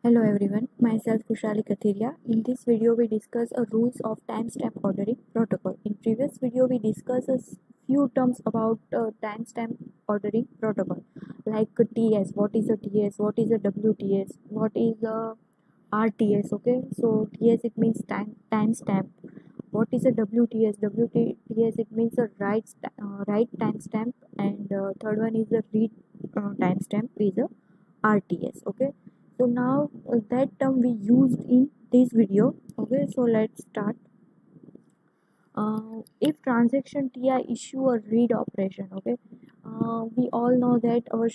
Hello everyone, myself Kushali Kathiria. In this video we discuss a rules of timestamp ordering protocol. In previous video we discussed a few terms about timestamp ordering protocol like TS, what is a TS, what is a WTS, what is a RTS, okay? So TS it means timestamp. What is a WTS? WTS it means a write timestamp, and third one is a read timestamp is a RTS, okay? So now that term we used in this video, okay? So let's start. If transaction Ti issue a read operation, okay? We all know that our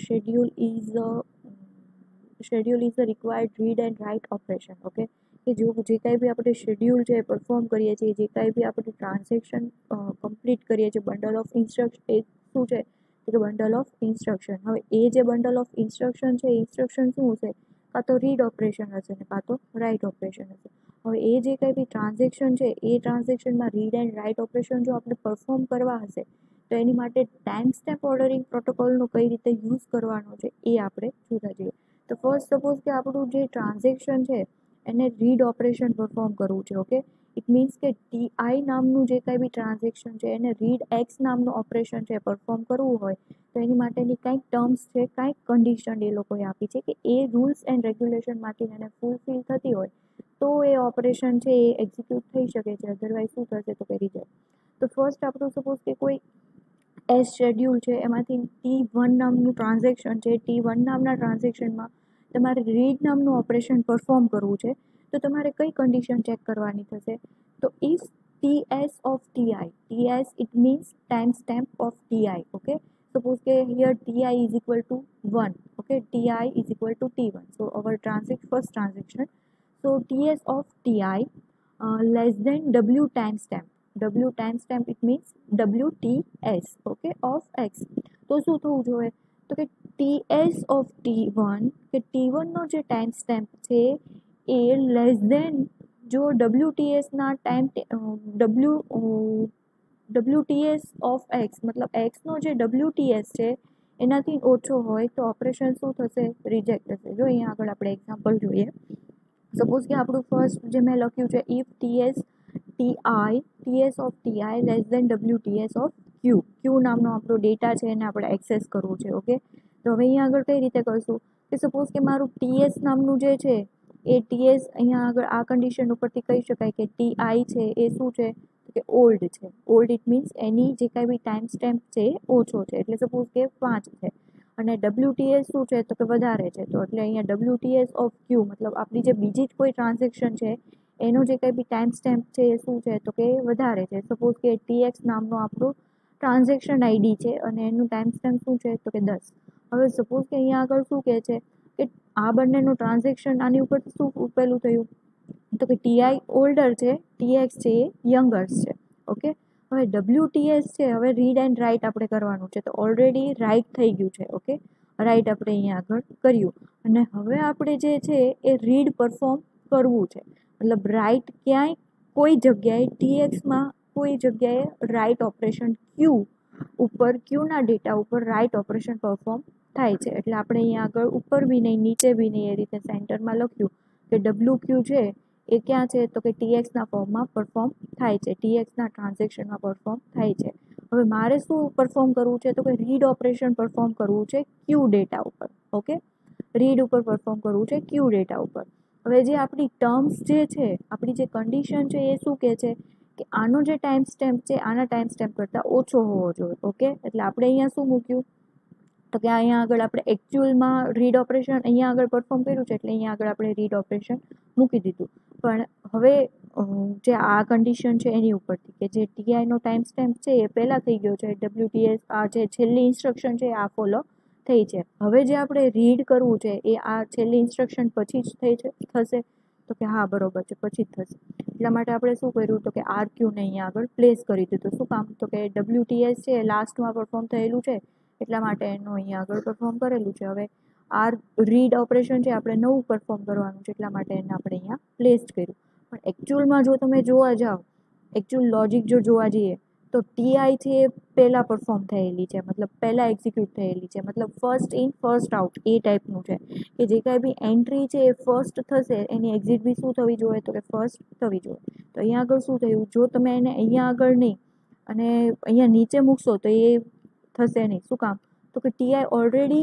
schedule is a required read and write operation, okay? કે જે કાંઈ બી આપણે schedule છે perform કરીએ છીએ, જે કાંઈ બી આપણે ટ્રાન્ઝેક્શન કમ્પ્લીટ કરીએ છીએ, બંડલ ઓફ ઇન્સ્ટ્રક્શન એ શું છે કે બંડલ ઓફ ઇન્સ્ટ્રક્શન. હવે એ જે બંડલ ઓફ ઇન્સ્ટ્રક્શન છે, ઇન્સ્ટ્રક્શન શું હશે? કાં તો રીડ ઓપરેશન હશે ને કાં તો રાઇટ ઓપરેશન હશે. હવે એ જે કંઈ બી ટ્રાન્ઝેક્શન છે એ ટ્રાન્ઝેક્શનમાં રીડ એન્ડ રાઇટ ઓપરેશન જો આપણે પરફોર્મ કરવા હશે તો એની માટે ટાઈમ સ્ટેમ્પ ઓર્ડરિંગ પ્રોટોકોલનો કઈ રીતે યુઝ કરવાનો છે એ આપણે જોતા જઈએ. તો ફર્સ્ટ સપોઝ કે આપણું જે ટ્રાન્ઝેક્શન છે એને રીડ ઓપરેશન પરફોર્મ કરવું છે, ઓકે? ઇટ મીન્સ કે ટીઆઈ નામનું જે કાંઈ બી ટ્રાન્ઝેક્શન છે એને રીડ એક્સ નામનું ઓપરેશન છે પરફોર્મ કરવું હોય તો એની માટેની કંઈક ટર્મ્સ છે, કંઈક કન્ડિશન એ લોકોએ આપી છે કે એ રૂલ્સ એન્ડ રેગ્યુલેશનમાંથી એને ફૂલફિલ થતી હોય તો એ ઓપરેશન છે એ એક્ઝિક્યુટ થઈ શકે છે, અધરવાઇઝ શું થશે તો કે રિજેક્ટ. તો ફર્સ્ટ આપણું સપોઝ કે કોઈ એસ શેડ્યુલ છે એમાંથી T1 નામનું ટ્રાન્ઝેક્શન છે, T1 નામના ટ્રાન્ઝેક્શનમાં તમારે રીડ નામનું ઓપરેશન પરફોર્મ કરવું છે તો તમારે કઈ કન્ડિશન ચેક કરવાની થશે? તો if TS of TI, TS it means timestamp of TI, okay? Suppose કે here TI is equal to 1, okay? TI is equal to T1. So our first transaction, so TS of TI less than W timestamp. W timestamp it means WTS, okay, of X. તો શું થવું જોઈએ? તો કે TS of T1 કે T1 નો જે time stamp છે એ less than જો WTS ના ટાઈમ WTS of X મતલબ X નો જે WTS છે એનાથી ઓછો હોય તો ઓપરેશન શું થશે? રિજેક્ટ થશે. જો અહીંયા આગળ આપણે એક્ઝામ્પલ જોઈએ. સપોઝ કે આપણું ફર્સ્ટ જે મેં લખ્યું છે if TS of TI less than WTS of Q નામનો આપણો ડેટા છે એને આપણે એક્સેસ કરવું છે, ઓકે? તો હવે અહીંયા આગળ કઈ રીતે કરશું કે સપોઝ કે મારું TS નામનું જે છે એ TS અહીંયા આગળ આ કન્ડિશન ઉપરથી કહી શકાય કે TI છે એ શું છે કે ઓલ્ડ છે. ઓલ્ડ ઇટ મીન્સ એની જે કાંઈ બી ટાઈમ સ્ટેમ્પ છે ઓછો છે, એટલે સપોઝ કે 5 છે. અને WTS શું છે તો કે વધારે છે, તો એટલે અહીંયા WTS ઓફ Q મતલબ આપણી જે બીજી જ કોઈ ટ્રાન્ઝેક્શન છે એનો જે કંઈ બી ટાઈમ સ્ટેમ્પ છે એ શું છે તો કે વધારે છે. સપોઝ કે TX નામનો આપણું ટ્રાન્ઝેક્શન આઈડી છે અને એનું ટાઈમ સ્ટેમ્પ શું છે તો કે 10. હવે સપોઝ કે અહીંયા આગળ શું કહે છે કે આ બંનેનું ટ્રાન્ઝેક્શન આની ઉપર શું પેલું થયું તો કે TI ઓલ્ડર છે, TX છે એ યંગર્સ છે, ઓકે? હવે WTS છે, હવે રીડ એન્ડ રાઇટ આપણે કરવાનું છે તો ઓલરેડી રાઇટ થઈ ગયું છે, ઓકે? રાઇટ આપણે અહીંયા આગળ કર્યું અને હવે આપણે જે છે એ રીડ પરફોર્મ કરવું છે, મતલબ રાઇટ ક્યાંય કોઈ જગ્યાએ TXમાં કોઈ જગ્યાએ રાઇટ ઓપરેશન ક્યુના ડેટા ઉપર રાઇટ ઓપરેશન પરફોર્મ થાય છે. એટલે આપણે અહીંયા આગળ ઉપર બી નહીં નીચે બી નહીં એ રીતે સેન્ટરમાં લખ્યું કે WQ છે એ ક્યાં છે તો કે TXના ફોર્મમાં પરફોર્મ થાય છે, TXના ટ્રાન્ઝેક્શનમાં પરફોર્મ થાય છે. હવે મારે શું પરફોર્મ કરવું છે તો કે રીડ ઓપરેશન પરફોર્મ કરવું છે ક્યુ ડેટા ઉપર, ઓકે? રીડ ઉપર પરફોર્મ કરવું છે ક્યુ ડેટા ઉપર. હવે જે આપણી ટર્મ્સ જે છે, આપણી જે કન્ડિશન છે એ શું કહે છે કે આનો જે ટાઈમ સ્ટેમ્પ છે આના ટાઈમ સ્ટેમ્પ કરતાં ઓછો હોવો જોઈએ, ઓકે? એટલે આપણે અહીંયા શું મૂક્યું તો કે અહીંયા આગળ આપણે એકચ્યુઅલમાં રીડ ઓપરેશન અહીંયા આગળ પરફોર્મ કર્યું છે એટલે અહીંયા આગળ આપણે રીડ ઓપરેશન મૂકી દીધું. પણ હવે જે આ કન્ડિશન છે એની ઉપરથી કે જે TIનો ટાઈમ સ્ટેમ્પ છે એ પહેલાં થઈ ગયો છે, WTS આ જે છેલ્લી ઇન્સ્ટ્રક્શન છે આ ફોલો થઈ છે. હવે જે આપણે રીડ કરવું છે એ આ છેલ્લી ઇન્સ્ટ્રક્શન પછી જ થશે તો કે હા બરોબર છે, પછી જ થશે. એટલા માટે આપણે શું કર્યું તો કે RQને અહીંયા આગળ પ્લેસ કરી દીધું. શું કામ તો કે WTS છે લાસ્ટમાં પરફોર્મ થયેલું છે એટલા માટે એનું અહીંયા આગળ પરફોર્મ કરેલું છે. હવે રીડ ઓપરેશન છે આપણે નવું પરફોર્મ કરવાનું છે એટલા માટે એને આપણે અહીંયા પ્લેસ કર્યું. પણ એકચ્યુઅલમાં જો તમે જોવા જાઓ, એકચ્યુઅલ લોજિક જો જોવા જઈએ તો ટીઆઈ છે એ પહેલાં પરફોર્મ થયેલી છે, મતલબ પહેલાં એક્ઝિક્યુટ થયેલી છે, મતલબ ફર્સ્ટ ઇન ફર્સ્ટ આઉટ એ ટાઈપનું છે કે જે કાંઈ બી એન્ટ્રી છે એ ફર્સ્ટ થશે એની એક્ઝિટ બી શું થવી જોઈએ તો કે ફર્સ્ટ થવી જોઈએ. તો અહીંયા આગળ શું થયું, જો તમે એને અહીંયા આગળ નહીં અને અહીંયા નીચે મૂકશો તો એ થશે નહીં. શું કામ તો કે ટીઆઈ ઓલરેડી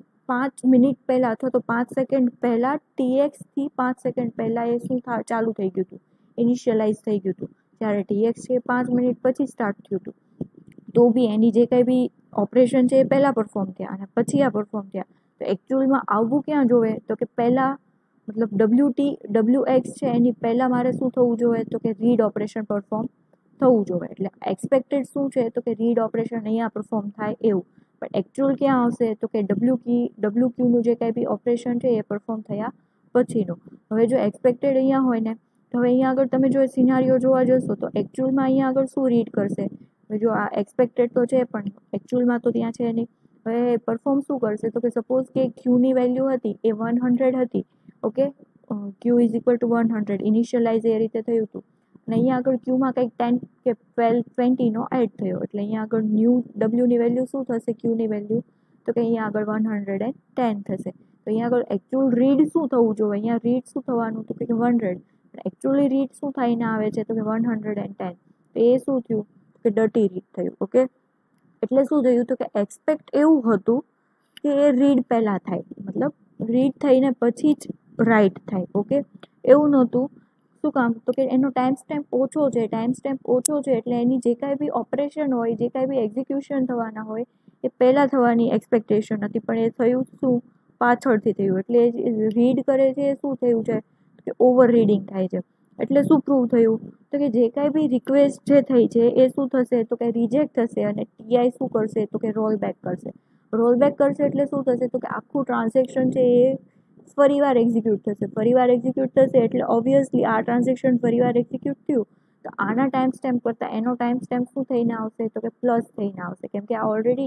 5 મિનિટ પહેલાં અથવા તો 5 સેકન્ડ પહેલાં ટીએક્સથી 5 સેકન્ડ પહેલાં એ શું ચાલુ થઈ ગયું હતું, ઇનિશિયલાઇઝ થઈ ગયું હતું. જ્યારે ટીએક્સ છે 5 મિનિટ પછી સ્ટાર્ટ થયું હતું, તો બી એની જે કંઈ બી ઓપરેશન છે એ પહેલાં પરફોર્મ થયા અને પછી આ પરફોર્મ થયા. તો એકચ્યુઅલમાં આવવું ક્યાં જોવે તો કે પહેલાં મતલબ ડબલ્યુએક્સ છે એની પહેલાં મારે શું થવું જોઈએ તો કે રીડ ઓપરેશન પરફોર્મ થવું જોઈએ. એટલે એક્સપેક્ટેડ શું છે તો કે રીડ ઓપરેશન અહીંયા પરફોર્મ થાય એવું, પણ એકચ્યુઅલ ક્યાં આવશે તો કે ડબલ્યુ ક્યુનું જે કાંઈ બી ઓપરેશન છે એ પરફોર્મ થયા પછીનું. હવે જો એક્સપેક્ટેડ અહીંયા હોય ને તો હવે અહીંયા આગળ તમે જો સિનારીઓ જોવા જશો તો એકચ્યુઅલમાં અહીંયા આગળ શું રીડ કરશે, હવે જો આ એક્સપેક્ટેડ તો છે પણ એકચ્યુઅલમાં તો ત્યાં છે નહીં. હવે પરફોર્મ શું કરશે તો કે સપોઝ કે ક્યુની વેલ્યુ હતી એ 100 હતી, okay, Q is equal to 100 initialise એ રીતે થયું હતું અને અહીંયા આગળ ક્યુમાં કંઈક 10 કે 12 20નો એડ થયો એટલે અહીંયા આગળ ન્યૂ ડબલ્યુની વેલ્યુ શું થશે, ક્યુની વેલ્યુ તો કે અહીંયા આગળ 110 થશે. તો અહીંયા આગળ એકચ્યુઅલ રીડ શું થવું જોઈએ, અહીંયા રીડ શું થવાનું તો કે 100, એકચ્યુઅલી રીડ શું થઈને આવે છે તો કે 110. તો એ શું થયું કે ડર્ટી રીડ થયું. ઓકે, એટલે શું થયું તો કે એક્સપેક્ટ એવું હતું કે એ રીડ પહેલાં થાય, મતલબ રીડ થઈને પછી જ રાઇટ થાય. ઓકે, એવું નહોતું. શું કામ તો કે એનો ટાઈમ સ્ટેમ્પ ઓછો છે, એટલે એની જે કાંઈ બી ઓપરેશન હોય, જે કાંઈ બી એક્ઝિક્યુશન થવાના હોય એ પહેલાં થવાની એક્સપેક્ટેશન હતી, પણ એ થયું શું પાછળથી થયું. એટલે રીડ કરે છે એ શું થયું છે કે ઓવર રીડિંગ થાય છે. એટલે શું પ્રૂવ થયું તો કે જે કાંઈ બી રિક્વેસ્ટ જે થઈ છે એ શું થશે તો કે રિજેક્ટ થશે અને ટીઆઈ શું કરશે તો કે રોલ બેક કરશે. રોલ બેક કરશે એટલે શું થશે તો કે આખું ટ્રાન્ઝેક્શન છે એ ફરીવાર એક્ઝિક્યુટ થશે એટલે ઓબ્વિયસલી આ ટ્રાન્ઝેક્શન ફરીવાર એક્ઝિક્યુટ થયું તો આના ટાઈમ સ્ટેમ્પ કરતાં એનો ટાઈમ સ્ટેમ્પ શું થઈને આવશે તો કે પ્લસ થઈને આવશે, કેમ કે આ ઓલરેડી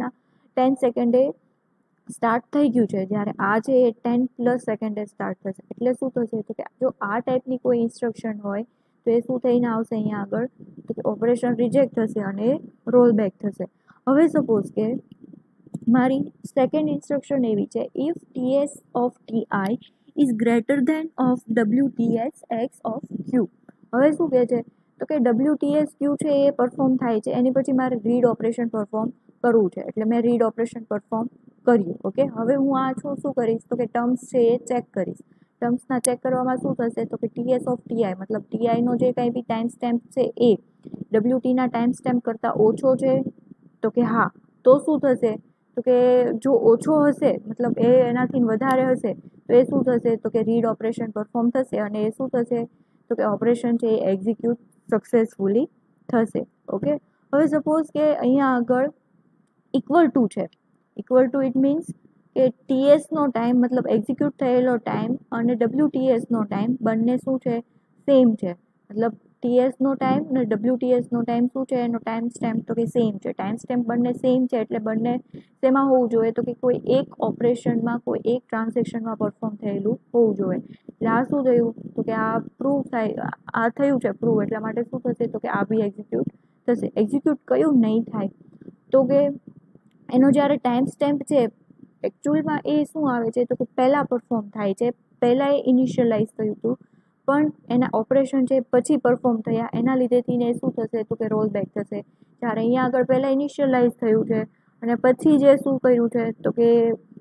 10 સેકન્ડે સ્ટાર્ટ થઈ ગયું છે, જ્યારે આ છે એ 10+ સેકન્ડે સ્ટાર્ટ થશે. એટલે શું થશે તો કે જો આ ટાઈપની કોઈ ઇન્સ્ટ્રક્શન હોય તો એ શું થઈને આવશે અહીંયા આગળ તો કે ઓપરેશન રિજેક્ટ થશે અને રોલ બેક થશે. હવે સપોઝ કે મારી સેકન્ડ ઇન્સ્ટ્રક્શન એવી છે, if TS of TI is greater than of WTS X of Q. હવે શું કહે છે તો કે ડબલ્યુટીએસ ક્યુ છે એ પરફોર્મ થાય છે, એની પછી મારે રીડ ઓપરેશન પરફોર્મ કરવું છે, એટલે મેં રીડ ઓપરેશન પરફોર્મ કર્યું. ઓકે, હવે હું આ શું કરીશ તો કે ટર્મ્સ છે એ ચેક કરીશ. ટર્મ્સના ચેક કરવામાં શું થશે તો કે ટીએસ ઓફ ટીઆઈ મતલબ ટીઆઈનો જે કંઈ બી ટાઈમ સ્ટેમ્પ છે એ ડબલ્યુટીના ટાઈમ સ્ટેમ્પ કરતાં ઓછો છે તો કે હા, તો શું થશે તો કે જો ઓછો હશે મતલબ એ એનાથી વધારે હશે તો એ શું થશે તો કે રીડ ઓપરેશન પરફોર્મ થશે અને એ શું થશે તો કે ઓપરેશન છે એ એક્ઝિક્યુટ સક્સેસફુલી થશે. ઓકે, હવે સપોઝ કે અહીંયા આગળ ઇક્વલ ટુ છે, ઇક્વલ ટુ ઇટ મીન્સ કે ટીએસનો ટાઈમ મતલબ એક્ઝિક્યુટ થયેલો ટાઈમ અને ડબલ્યુટીએસનો ટાઈમ બંને શું છે સેમ છે, મતલબ ટીએસનો ટાઈમ અને ડબલ્યુટીએસનો ટાઈમ શું છે એનો ટાઈમ સ્ટેમ્પ તો કે સેમ છે. ટાઈમ સ્ટેમ્પ બંને સેમ છે એટલે બંને શેમાં હોવું જોઈએ તો કે કોઈ એક ઓપરેશનમાં કોઈ એક ટ્રાન્ઝેક્શનમાં પરફોર્મ થયેલું હોવું જોઈએ. એટલે આ શું થયું તો કે આ પ્રૂવ થાય, આ થયું છે પ્રૂવ, એટલા માટે શું થશે તો કે આ બી એક્ઝિક્યુટ થશે. એક્ઝિક્યુટ કયું નહીં થાય તો કે એનો જ્યારે ટાઈમ સ્ટેમ્પ છે એકચ્યુઅલમાં એ શું આવે છે તો કે પહેલાં પરફોર્મ થાય છે, પહેલાં એ ઇનિશિયલાઇઝ થયું હતું પણ એના ઓપરેશન છે પછી પરફોર્મ થયા, એના લીધેથી ને શું થશે તો કે રોલ બેક થશે. જ્યારે અહીંયા આગળ પહેલાં ઇનિશિયલાઇઝ થયું છે અને પછી જે શું કર્યું છે તો કે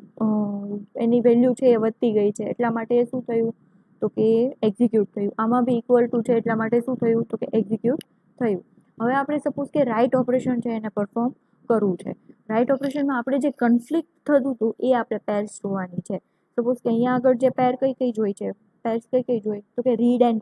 એની વેલ્યુ છે એ વધતી ગઈ છે, એટલા માટે શું થયું તો કે એક્ઝિક્યુટ થયું. આમાં બી ઇક્વલ ટુ છે એટલા માટે શું થયું તો કે એક્ઝિક્યુટ થયું. હવે આપણે સપોઝ કે રાઇટ ઓપરેશન છે એને પરફોર્મ કરવું છે. રાઇટ ઓપરેશનમાં આપણે જે કન્ફ્લિક્ટ થતું હતું એ આપણે પેર્સ જોવાની છે. સપોઝ કે અહીંયા આગળ જે પેર કઈ જોઈ છે, પેર્સ કઈ જોઈ તો કે read and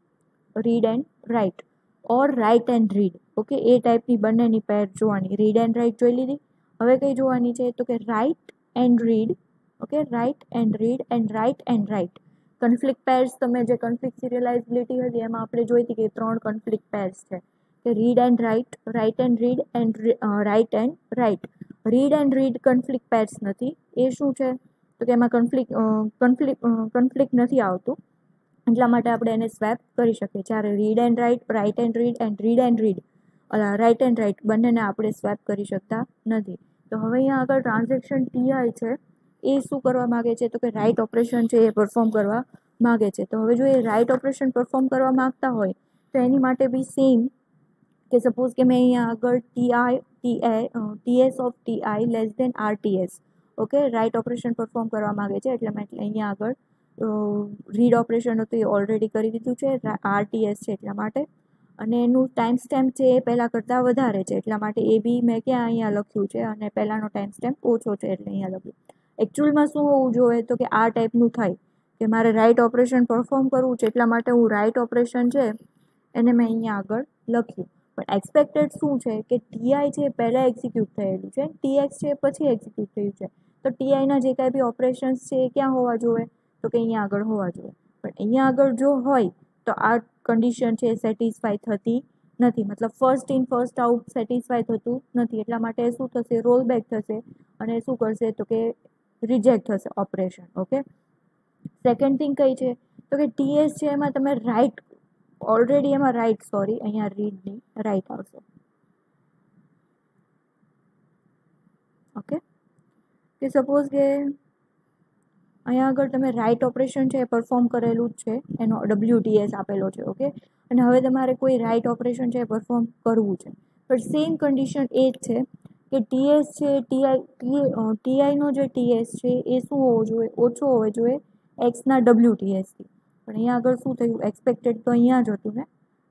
write or write and read. Okay, એ ટાઈપની બંનેની પેર જોવાની. રીડ એન્ડ રાઇટ જોઈ લીધી. હવે કઈ જોવાની છે તો કે write and read. Okay, write and read and write and write. Conflict pairs તમે જે કન્ફ્લિક્ટ સિરિયલાઇઝિબિલિટી હતી એમાં આપણે જોઈ હતી કે 3 કન્ફ્લિક્ટ પેર્સ છે કે read and write, write and read and write and write. Read and read conflict pairs નથી. એ શું છે તો કે એમાં કન્ફ્લિક્ટ નથી આવતું, એટલા માટે આપણે એને સ્વેપ કરી શકીએ. જ્યારે read and write, write and read and read write and write બંનેને આપણે સ્વેપ કરી શકતા નથી. તો હવે અહીંયા આગળ ટ્રાન્ઝેક્શન ટીઆઈ છે એ શું કરવા માગે છે તો કે રાઇટ ઓપરેશન છે એ પરફોર્મ કરવા માગે છે. તો હવે જો એ રાઇટ ઓપરેશન પરફોર્મ કરવા માગતા હોય તો એની માટે બી સેમ કે સપોઝ કે મેં અહીંયા આગળ TS of TI less than RTS, okay, write operation perform કરવા માગે છે એટલે મેં અહીંયા આગળ રીડ ઓપરેશન હતું એ ઓલરેડી કરી દીધું છે, આરટીએસ છે એટલા માટે, અને એનું ટાઈમ સ્ટેમ્પ છે એ પહેલાં કરતાં વધારે છે એટલા માટે એ બી મેં ક્યાં અહીંયા લખ્યું છે, અને પહેલાંનો ટાઈમ સ્ટેમ્પ ઓછો છે એટલે અહીંયા લખ્યું. એકચ્યુઅલમાં શું હોવું જોઈએ તો કે આ ટાઈપનું થાય કે મારે રાઇટ ઓપરેશન પરફોર્મ કરવું છે એટલા માટે હું રાઇટ ઓપરેશન છે એને મેં અહીંયા આગળ લખ્યું. પણ એક્સપેક્ટેડ શું છે કે ટીઆઈ છે પહેલાં એક્ઝિક્યુટ થયેલું છે, ટીએક્સ છે પછી એક્ઝિક્યુટ થયું છે, તો ટીઆઈના જે કાંઈ બી ઓપરેશન્સ છે એ ક્યાં હોવા જોઈએ તો કે અહીંયા આગળ હોવા જોઈએ. પણ અહીંયા આગળ જો હોય તો આ કન્ડિશન છે સેટિસ્ફાઈ થતી નથી, મતલબ first in first out satisfy થતું નથી એટલા માટે શું થશે, રોલ બેક થશે અને શું કરશે તો કે રિજેક્ટ થશે ઓપરેશન. ઓકે, સેકન્ડ થિંગ કઈ છે તો કે ટીએસ છે એમાં તમે રાઇટ ઓલરેડી એમાં રાઇટ અહીંયા રીડની રાઇટ આવશે. ઓકે, કે સપોઝ કે અહીંયા આગળ તમે રાઇટ ઓપરેશન છે એ પરફોર્મ કરેલું જ છે, એનો WTS આપેલો છે. ઓકે, અને હવે તમારે કોઈ રાઇટ ઓપરેશન છે એ પરફોર્મ કરવું છે, પણ સેમ કન્ડિશન એ જ છે કે ટીએસ છે ટીઆઈનો જે ટીએસ છે એ શું હોવો જોઈએ, ઓછો હોવો જોઈએ એક્સના WTSથી. પણ અહીંયા આગળ શું થયું, એક્સપેક્ટેડ તો અહીંયા જ હતું ને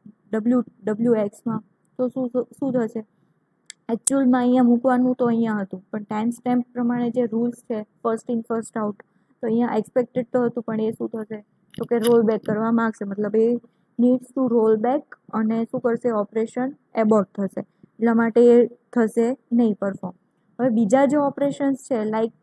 WXમાં, તો શું થશે, એકચ્યુઅલમાં અહીંયા મૂકવાનું તો અહીંયા હતું પણ ટાઈમ સ્ટેમ્પ પ્રમાણે જે રૂલ્સ છે ફર્સ્ટ ઇન ફર્સ્ટ આઉટ, તો અહીંયા એક્સપેક્ટેડ તો હતું પણ એ શું થશે તો કે રોલ બેક કરવા માગશે, મતલબ એ નીડ્સ ટુ રોલ બેક અને શું કરશે ઓપરેશન એબોર્ટ થશે એટલા માટે એ થશે નહીં પરફોર્મ. હવે બીજા જે ઓપરેશન્સ છે like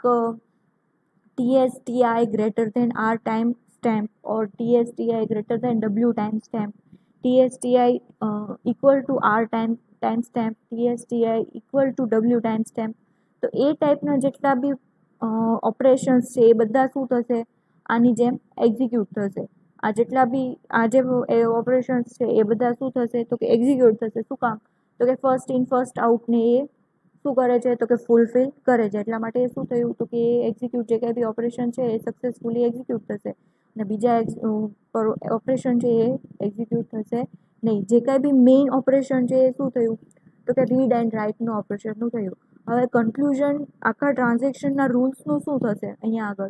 TS TI greater than R timestamp or TS TI greater than W timestamp, TS TI equal to R timestamp, TS TI equal to W timestamp, તો એ ટાઈપના જેટલા બી operations છે એ બધા શું થશે આની જેમ એક્ઝિક્યુટ થશે. આ જેટલા બી આ જે ઓપરેશન્સ છે એ બધા શું થશે તો કે એક્ઝિક્યુટ થશે. શું કામ તો કે ફર્સ્ટ ઇન ફર્સ્ટ આઉટને એ શું કરે છે તો કે ફૂલફિલ કરે છે એટલા માટે શું થયું તો કે એ એક્ઝિક્યુટ જે કંઈ બી ઓપરેશન છે એ સક્સેસફુલી એક્ઝિક્યુટ થશે અને બીજા ઓપરેશન છે એ એક્ઝિક્યુટ થશે નહીં. જે કાંઈ બી મેઇન ઓપરેશન છે એ શું થયું તો કે રીડ એન્ડ રાઇટનું ઓપરેશનનું થયું. હવે કન્ક્લુઝન આખા ટ્રાન્ઝેક્શનના રૂલ્સનું શું થશે અહીંયા આગળ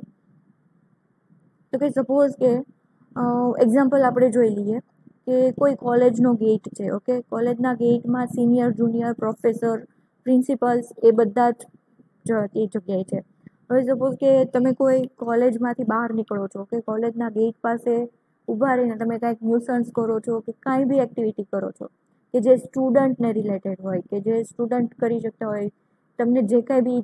તો કે સપોઝ કે એક્ઝામ્પલ આપણે જોઈ લઈએ કે કોઈ કોલેજનો ગેટ છે. ઓકે, કોલેજના ગેટમાં સિનિયર જુનિયર પ્રોફેસર પ્રિન્સિપલ્સ એ બધા જ એ જગ્યાએ છે. હવે સપોઝ કે તમે કોઈ કોલેજમાંથી બહાર નીકળો છો કે કોલેજના ગેટ પાસે ઊભા રહીને તમે કાંઈક ન્યુસન્સ કરો છો કે કાંઈ બી એક્ટિવિટી કરો છો કે જે સ્ટુડન્ટને રિલેટેડ હોય કે જે સ્ટુડન્ટ કરી શકતા હોય, તમે જે કાંઈ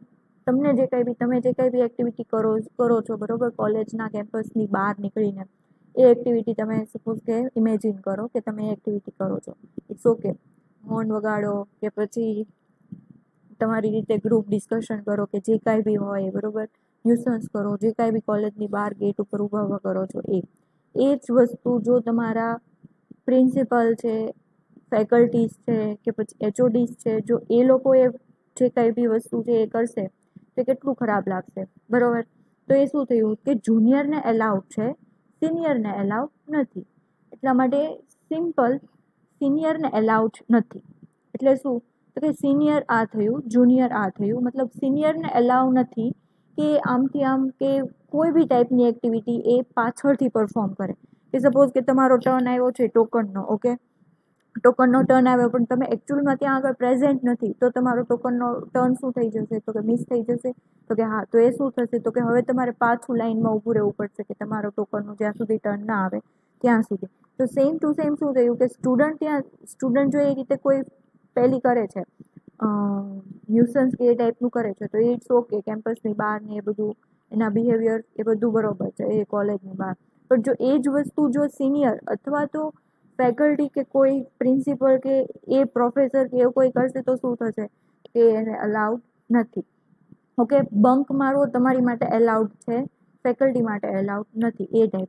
બી એક્ટિવિટી કરો છો બરાબર કોલેજના કેમ્પસની બહાર નીકળીને, એ એક્ટિવિટી તમે સપોઝ કે ઇમેજિન કરો કે તમે એ એક્ટિવિટી કરો છો. ઇટ્સ ઓકે, હોર્ન વગાડો કે પછી તમારી રીતે ગ્રુપ ડિસ્કશન કરો કે જે કાંઈ બી હોય બરાબર, ન્યુસન્સ કરો, જે કાંઈ બી કોલેજની બહાર ગેટ ઉપર ઊભા કરો છો એ જ વસ્તુ જો તમારા પ્રિન્સિપલ છે, ફેકલ્ટીઝ છે કે પછી HODs છે, જો એ લોકોએ જે કાંઈ બી વસ્તુ છે એ કરશે તો કેટલું ખરાબ લાગશે બરાબર. તો એ શું થયું કે જુનિયરને એલાઉડ છે, સિનિયરને એલાઉડ નથી, એટલા માટે સિમ્પલ સિનિયરને એલાઉડ નથી એટલે શું તો કે સિનિયર આ થયું, જુનિયર આ થયું, મતલબ સિનિયરને એલાઉ નથી કે આમથી આમ કે કોઈ બી ટાઈપની એક્ટિવિટી એ પાછળથી પરફોર્મ કરે. કે સપોઝ કે તમારો ટર્ન આવ્યો છે ટોકનનો, ઓકે, ટોકનનો ટર્ન આવ્યો પણ તમે એકચ્યુઅલમાં ત્યાં આગળ પ્રેઝન્ટ નથી તો તમારો ટોકનનો ટર્ન શું થઈ જશે તો કે મિસ થઈ જશે. તો કે હા, તો એ શું થશે તો કે હવે તમારે પાછું લાઇનમાં ઊભું રહેવું પડશે કે તમારો ટોકનનું જ્યાં સુધી ટર્ન ના આવે ત્યાં સુધી. તો સેમ ટુ સેમ શું થયું કે સ્ટુડન્ટ જો એ રીતે કોઈ પહેલી કરે છે ન્યુસન્સ કે એ ટાઈપનું કરે છે તો ઇટ્સ ઓકે, કેમ્પસની બહાર ને એ બધું એના બિહેવિયર એ બધું બરોબર છે એ કોલેજની બહાર. પણ જો એ જ વસ્તુ જો સિનિયર અથવા તો ફેકલ્ટી કે કોઈ પ્રિન્સિપલ કે એ પ્રોફેસર કે એવું કોઈ કરશે તો શું થશે કે એને અલાઉડ નથી. ઓકે, બંક મારવો તમારી માટે એલાઉડ છે, ફેકલ્ટી માટે એલાઉડ નથી એ ટાઈપનું.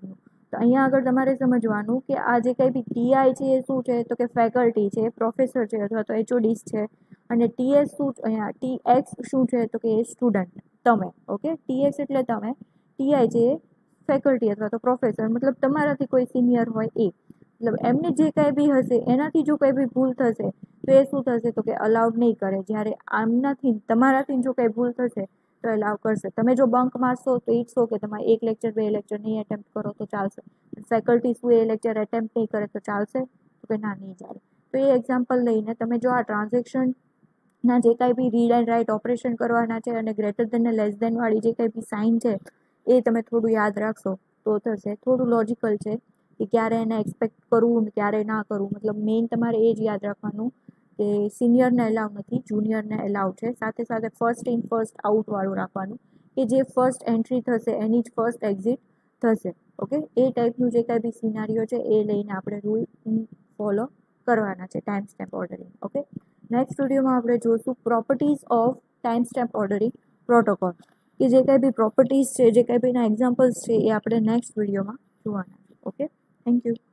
તો અહીંયા આગળ તમારે સમજવાનું કે આ જે કંઈ બી ટીઆઈ છે એ શું છે તો કે ફેકલ્ટી છે, પ્રોફેસર છે અથવા તો એચઓડીસ છે, અને ટીએસ શું અહીંયા ટીએક્સ શું છે તો કે એ સ્ટુડન્ટ તમે. ઓકે, ટીએક્સ એટલે તમે, ટીઆઈ છે એ ફેકલ્ટી અથવા તો પ્રોફેસર, મતલબ તમારાથી કોઈ સિનિયર હોય એ, મતલબ એમની જે કાંઈ બી હશે એનાથી જો કંઈ બી ભૂલ થશે તો એ શું થશે તો કે અલાઉડ નહીં કરે. જ્યારે આમનાથી તમારાથી જો કંઈ ભૂલ થશે તો અલાઉ કરશે. તમે જો બંક મારશો તો ઇટ્સ ઓકે, તમારે 1 લેક્ચર 2 લેક્ચર નહીં એટેમ્પ્ટ કરો તો ચાલશે. ફેકલ્ટી શું એ લેક્ચર એટેમ્પ્ટ નહીં કરે તો ચાલશે તો કે ના, નહીં ચાલે. તો એ એક્ઝામ્પલ લઈને તમે જો આ ટ્રાન્ઝેક્શનના જે કાંઈ બી રીડ એન્ડ રાઇટ ઓપરેશન કરવાના છે અને ગ્રેટર દેન ને લેસ દેન વાળી જે કંઈ બી સાઇન છે એ તમે થોડું યાદ રાખશો તો થશે. થોડું લોજિકલ છે કે ક્યારે એને એક્સપેક્ટ કરવું ને ક્યારે ના કરવું. મતલબ મેઇન તમારે એ જ યાદ રાખવાનું કે સિનિયરને એલાઉ નથી, જુનિયરને એલાઉ છે. સાથે સાથે ફર્સ્ટ ઇન ફર્સ્ટ આઉટવાળું રાખવાનું કે જે ફર્સ્ટ એન્ટ્રી થશે એની જ ફર્સ્ટ એક્ઝિટ થશે. ઓકે, એ ટાઈપનું જે કાંઈ બી સિનારીઓ છે એ લઈને આપણે રૂલ ફોલો કરવાના છે time stamp ordering. Okay, next વિડીયોમાં આપણે જોઈશું properties of time stamp ordering protocol, કે જે કાંઈ બી પ્રોપર્ટીઝ છે, જે કાંઈ બીના એક્ઝામ્પલ્સ છે એ આપણે નેક્સ્ટ વિડીયોમાં જોવાના છે. Okay, thank you.